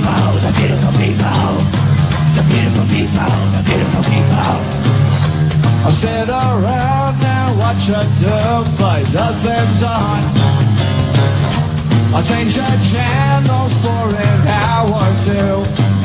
people, the beautiful people, the beautiful people, the beautiful people. I sit around and watch her do, but nothing's on. I'll change the channels for an hour or two.